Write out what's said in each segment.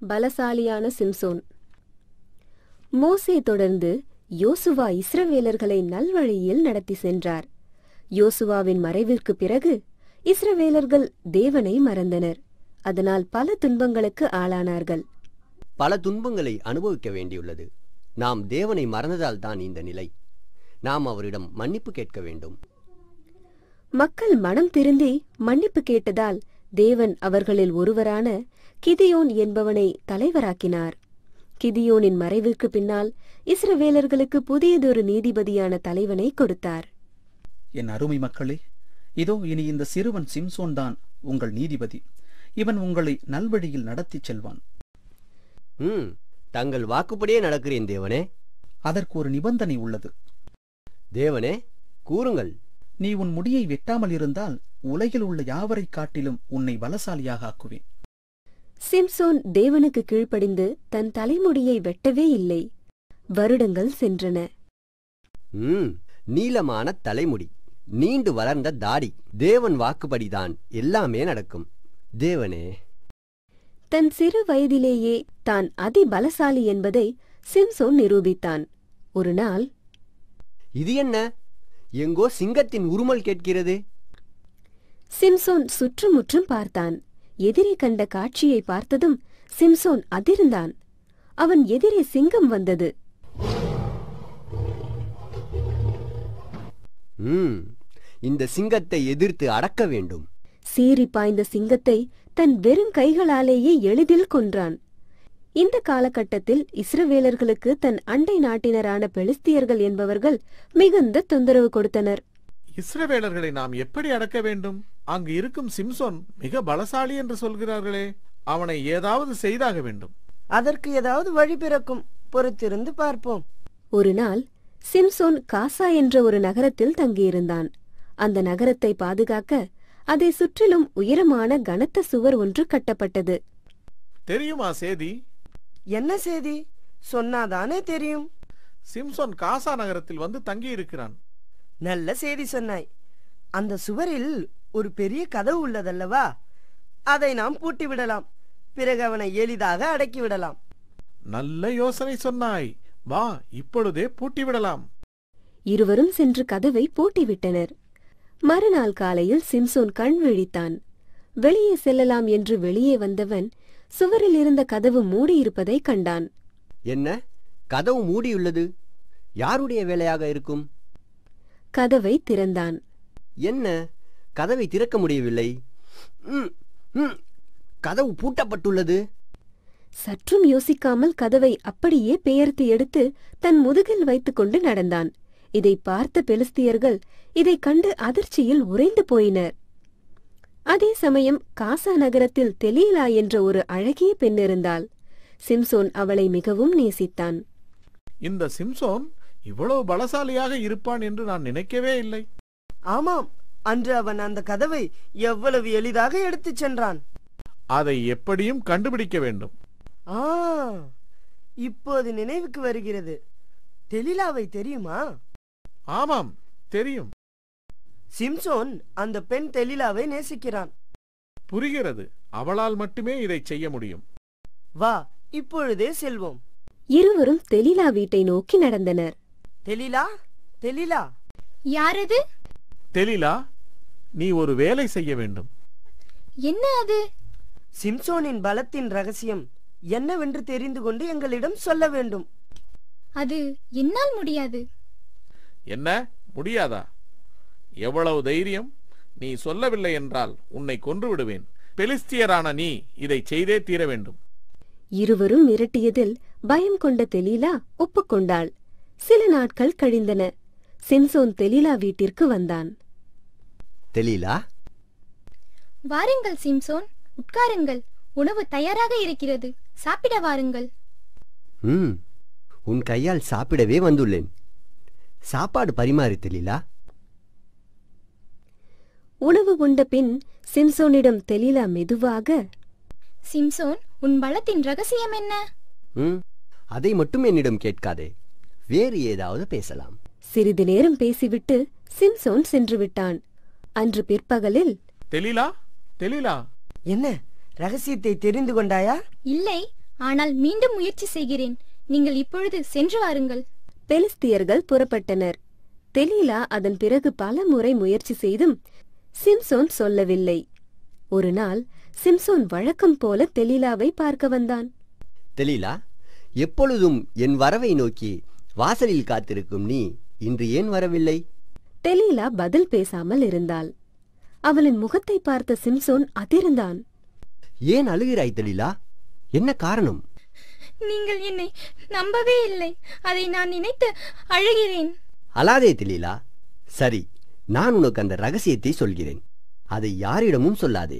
பலசாலியான சிம்சோன். மோசே தொடர்ந்து யோசுவா இஸ்ரவேலர்களை நல்வழியில் நடத்தி சென்றார். யோசுவாவின் மறைவிற்கு பிறகு இஸ்ரவேலர்கள் தேவனை மறந்தனர். அதனால் பல துன்பங்களுக்கு ஆளானார்கள். பல துன்பங்களை அனுபவிக்க வேண்டியுள்ளது. நாம் தேவனை மறந்ததால் தான் இந்த நிலை. நாம் அவரிடம் மன்னிப்பு கேட்க வேண்டும். மக்கள் மனம் திருந்தி மன்னிப்பு கேட்டதால் தேவன் அவர்களில் ஒருவரான கிதியோன் என்பவனை தலைவராக்கினார். கிதியோனின் மறைவிற்கு பின்னால் இஸ்ரவேலர்களுக்கு புதியதொரு நீதிபதியான தலைவனை கொடுத்தார். என் அருமை மக்களே, இதோ இனி இந்த சிறுவன் சிம்சோன் தான் உங்கள் நீதிபதி. இவன் உங்களை நல்வழியில் நடத்திச் செல்வான். தங்கள் வாக்குப்படியே நடக்கிறேன் தேவனே. அதற்கு ஒரு நிபந்தனை உள்ளது. தேவனே, கூறுங்கள். நீ உன் முடியை வெட்டாமல் இருந்தால் உலகில் உள்ள யாவரை காட்டிலும் உன்னை பலசாலியாக ஆக்குவேன். சிம்சோன் தேவனுக்கு கீழ்ப்படிந்து தன் தலைமுடியை வெட்டவே இல்லை. வருடங்கள் சென்றன. நீளமான தலைமுடி, நீண்டு வளர்ந்த தாடி. தேவன் வாக்குப்படிதான் எல்லாமே நடக்கும். தேவனே, தன் சிறு வயதிலேயே தான் அதிபலசாலி என்பதை சிம்சோன் நிரூபித்தான். ஒரு நாள், இது என்ன? எங்கோ சிங்கத்தின் உருமல் கேட்கிறது. சிம்சோன் சுற்றுமுற்றும் பார்த்தான். எதிரே கண்ட காட்சியை பார்த்ததும் சிம்சோன் அதிர்ந்தான். அவன் எதிரே சிங்கம் வந்தது. இந்த சிங்கத்தை எதிர்த்து அடக்க வேண்டும். சீறி பாய்ந்த சிங்கத்தை தன் வெறும் கைகளாலேயே எளிதில் கொன்றான். இந்த காலகட்டத்தில் இஸ்ரவேலர்களுக்கு தன் அண்டை நாட்டினரான பெலிஸ்தியர்கள் என்பவர்கள் மிகுந்த தொந்தரவு கொடுத்தனர். இஸ்ரவேலர்களை நாம் எப்படி அடக்க வேண்டும்? அங்கு இருக்கும் சிம்சோன் மிக பலசாலி என்று சொல்கிறார்களே, அவனை ஏதாவது செய்தாக வேண்டும். அதற்கு ஏதாவது வழி பிறக்கும், பொறுத்திருந்து பார்ப்போம். ஒரு நாள் சிம்சோன் காசா என்ற ஒரு நகரத்தில் தங்கியிருந்தான். அந்த நகரத்தை பாதுகாக்க அதை சுற்றிலும் உயரமான கனத்த சுவர் ஒன்று கட்டப்பட்டது. தெரியுமா சேதி? என்ன சேதி? சொன்னாதானே தெரியும். சிம்சோன் காசா நகரத்தில் வந்து தங்கியிருக்கிறான். நல்ல செய்தி சொன்னாய். அந்த சுவரில் ஒரு பெரிய கதவு உள்ளதல்லவா? அதை நாம் பூட்டிவிடலாம். பிறகு அவனை எளிதாக அடக்கிவிடலாம். நல்ல யோசனை சொன்னாய். வா, இப்பொழுதே பூட்டிவிடலாம். இருவரும் சென்று கதவை பூட்டிவிட்டனர். மறுநாள் காலையில் சிம்சோன் கண் விழித்தான். வெளியே செல்லலாம் என்று வெளியே வந்தவன் சுவரில் இருந்த கதவு மூடியிருப்பதை கண்டான். என்ன, கதவு மூடியுள்ளது? யாருடைய வேலையாக இருக்கும்? கதவை திறந்தான். என்ன, கதவை திறக்க முடியவில்லை. கதவு பூட்டப்பட்டுள்ளது. சற்றும் யோசிக்காமல் கதவை அப்படியே பெயர்த்து எடுத்து தன் முதுகில் வைத்துக்கொண்டு நடந்தான். இதை பார்த்த பெலிஸ்தியர்கள் இதைக் கண்டு அதிர்ச்சியில் உறைந்து போயினர். அதே சமயம் காசா நகரத்தில் தெலீலா என்ற ஒரு அழகிய பெண் இருந்தாள். சிம்சோன் அவளை மிகவும் நேசித்தான். இந்த சிம்சோன் இவ்வளவு பலசாலியாக இருப்பான் என்று நான் நினைக்கவே இல்லை. ஆமாம், அன்று அவன் அந்த கதவை எவ்வளவு எளிதாக எடுத்துச் சென்றான். அதை எப்படியும் கண்டுபிடிக்க வேண்டும். இப்போது நினைவுக்கு வருகிறது. தெலீலாவை தெரியுமா? ஆமாம், தெரியும். சிம்சோன் அந்த பெண் தெலீலாவை நேசிக்கிறான். புரிகிறது. அவளால் மட்டுமே இதை செய்ய முடியும். வா, இப்பொழுதே செல்வோம். இருவரும் தெலீலா வீட்டை நோக்கி நடந்தனர். தெலீலா, தெலீலா. யாரது? தெலீலா, நீ ஒரு வேலை செய்ய வேண்டும். என்ன அது? சிம்சோனின் பலத்தின் ரகசியம் என்னவென்று தெரிந்து கொண்டு எங்களிடம் சொல்ல வேண்டும். அது என்னால் முடியாது. என்ன, முடியாதா? எவ்வளவு தைரியம்! நீ சொல்லவில்லை என்றால் உன்னை கொன்று விடுவேன். பெலிஸ்தியரான நீ இதை செய்தே தீர வேண்டும். இருவரும் மிரட்டியதில் பயம் கொண்ட தெலீலா ஒப்புக்கொண்டாள். சில நாட்கள் கழிந்தன. சிம்சோன் தெலீலா வீட்டிற்கு வந்தான். தெலீலா, வாருங்கள் சிம்சோன், உட்காருங்கள். உணவு தயாராக இருக்கிறது, சாப்பிட வாருங்கள். உன் கையால் சாப்பிடவே வந்துள்ளேன். சாப்பாடு பரிமாறி தெலீலா. உணவு உண்ட பின் சிம்சோனிடம் தெலீலா மெதுவாக, சிம்சோன், உன் பலத்தின் ரகசியம் என்ன? அதை மட்டும் என்னிடம் கேட்காதே. வேறு ஏதாவது பேசலாம். சிறிது நேரம் பேசிவிட்டு சிம்சோன் சென்று விட்டான். அன்று பிற்பகலில், தெலீலா, தெலீலா. என்ன, ரகசியத்தை தெரிந்து கொண்டாயா? இல்லை, ஆனால் மீண்டும் முயற்சி செய்கிறேன். நீங்கள் இப்பொழுது சென்று வாருங்கள். பெலிஸ்தியர்கள் புறப்பட்டனர். தெலீலா அதன் பிறகு பல முறை முயற்சி செய்தும் சிம்சோன் சொல்லவில்லை. ஒரு நாள் சிம்சோன் வழக்கம் போல தெலீலாவை பார்க்க வந்தான். தெலீலா, எப்பொழுதும் என் வரவை நோக்கி வாசலில் காத்திருக்கும் நீ இன்று ஏன் வரவில்லை? தெலீலா பதில் பேசாமல் இருந்தாள். அவளின் முகத்தை பார்த்த சிம்சோன் அதிர்ந்தான். ஏன் அழுகிறாய் தெலீலா? என்ன காரணம்? நீங்கள் என்னை நம்பவே இல்லை. அதை நான் நினைத்து அழுகிறேன். அழாதே தெலீலா. சரி, நான் உனக்கு அந்த ரகசியத்தை சொல்கிறேன். அதை யாரிடமும் சொல்லாதே.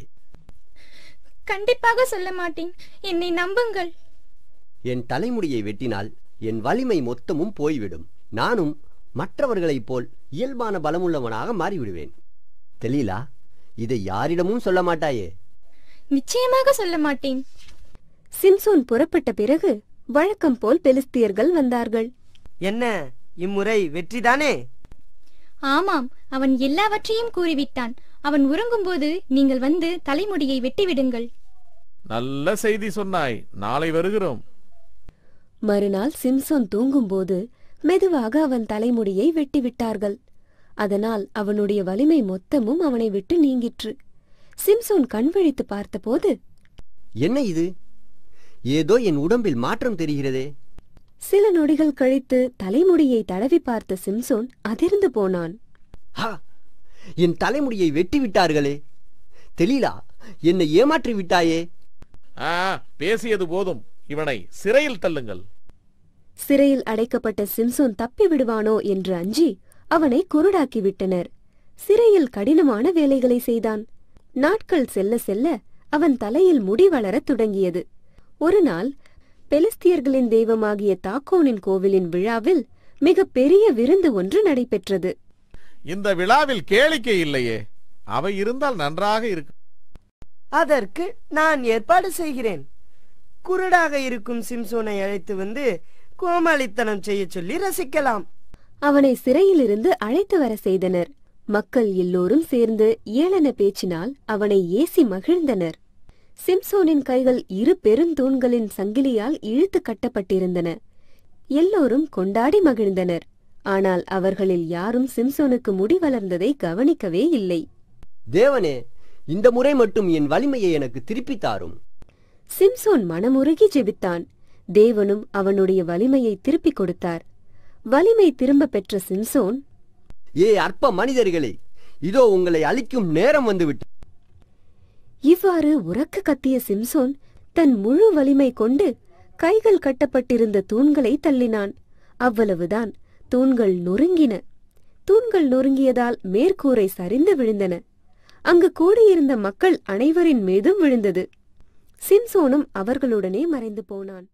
கண்டிப்பாக சொல்ல மாட்டேன். என்னை நம்புங்கள். என் தலைமுடியை வெட்டினால் என் வலிமை மொத்தமும் போய்விடும். நானும் மற்றவர்களைப் போல் இயல்பான பலமுள்ளவனாக மாறிவிடுவேன். தெலீலா, இதை யாரிடமும் சொல்ல மாட்டாயே? நிச்சயமாக சொல்ல மாட்டேன். சிம்சோன் புறப்பட்ட பிறகு வழக்கம் போல் பெலிஸ்தியர்கள் வந்தார்கள். என்ன, இம்முறை வெற்றிதானே? ஆமாம், அவன் எல்லாவற்றையும் கூறிவிட்டான். அவன் உறங்கும்போது நீங்கள் வந்து தலைமுடியை வெட்டிவிடுங்கள். நல்ல செய்தி சொன்னாய். நாளை வருகிறோம். மறுநாள் சிம்சோன் தூங்கும்போது மெதுவாக அவன் தலைமுடியை வெட்டிவிட்டார்கள். அதனால் அவனுடைய வலிமை மொத்தமும் அவனை விட்டு நீங்கிற்று. சிம்சோன் கண் விழித்து பார்த்தபோது, என்ன இது? ஏதோ என் உடம்பில் மாற்றம் தெரிகிறதே. சில நொடிகள் கழித்து தலைமுடியை தடவி பார்த்த சிம்சோன் அதிர்ந்து போனான். ஹா, என் தலைமுடியை வெட்டி விட்டார்களே. தெலீலா, என்னை ஏமாற்றி விட்டாயே. பேசியது போதும். இவனை சிறையில் தள்ளுங்கள். சிறையில் அடைக்கப்பட்ட சிம்சோன் தப்பி விடுவானோ என்று அஞ்சி அவனை குருடாக்கி விட்டனர். சிறையில் கடினமான வேலைகளை செய்தான். நாட்கள் செல்ல செல்ல அவன் தலையில் முடி வளரத் தொடங்கியது. ஒரு நாள் பெலிஸ்தியர்களின் தெய்வமாகிய தாக்கோனின் கோவிலின் விழாவில் மிக பெரிய விருந்து ஒன்று நடைபெற்றது. இந்த விழாவில் கேளிக்கை இல்லையே. அவை இருந்தால் நன்றாக இருக்கும். அதற்கு நான் ஏற்பாடு செய்கிறேன். குருடாக இருக்கும் சிம்சோனை அழைத்து வந்து கோமாளித்தனம் செய்ய சொல்லி ரசிக்கலாம். அவனை சிறையிலிருந்து அழைத்து வர செய்தனர். மக்கள் எல்லோரும் சேர்ந்து ஏளன பேச்சினால் அவனை ஏசி மகிழ்ந்தனர். சிம்சோனின் கைகள் இரு பெருந்தூண்களின் சங்கிலியால் இழுத்து கட்டப்பட்டிருந்தன. எல்லோரும் கொண்டாடி மகிழ்ந்தனர். ஆனால் அவர்களில் யாரும் சிம்சோனுக்கு முடி வளர்ந்ததை கவனிக்கவே இல்லை. தேவனே, இந்த முறை மட்டும் என் வலிமையை எனக்கு திருப்பித் தாரும். சிம்சோன் மனமுருகி ஜெபித்தான். தேவனும் அவனுடைய வலிமையை திருப்பிக் கொடுத்தார். வலிமை திரும்ப பெற்ற சிம்சோன், ஏ அற்ப மனிதர்களே, இதோ உங்களை அழிக்கும் நேரம் வந்துவிட்டு. இவ்வாறு உரக்க கத்திய சிம்சோன் தன் முழு வலிமை கொண்டு கைகள் கட்டப்பட்டிருந்த தூண்களை தள்ளினான். அவ்வளவுதான். தூண்கள் நொறுங்கின. தூண்கள் நொறுங்கியதால் மேற்கூரை சரிந்து விழுந்தன. அங்கு கூடியிருந்த மக்கள் அனைவரின் மீதும் விழுந்தது. சிம்சோனும் அவர்களுடனே மறைந்து போனான்.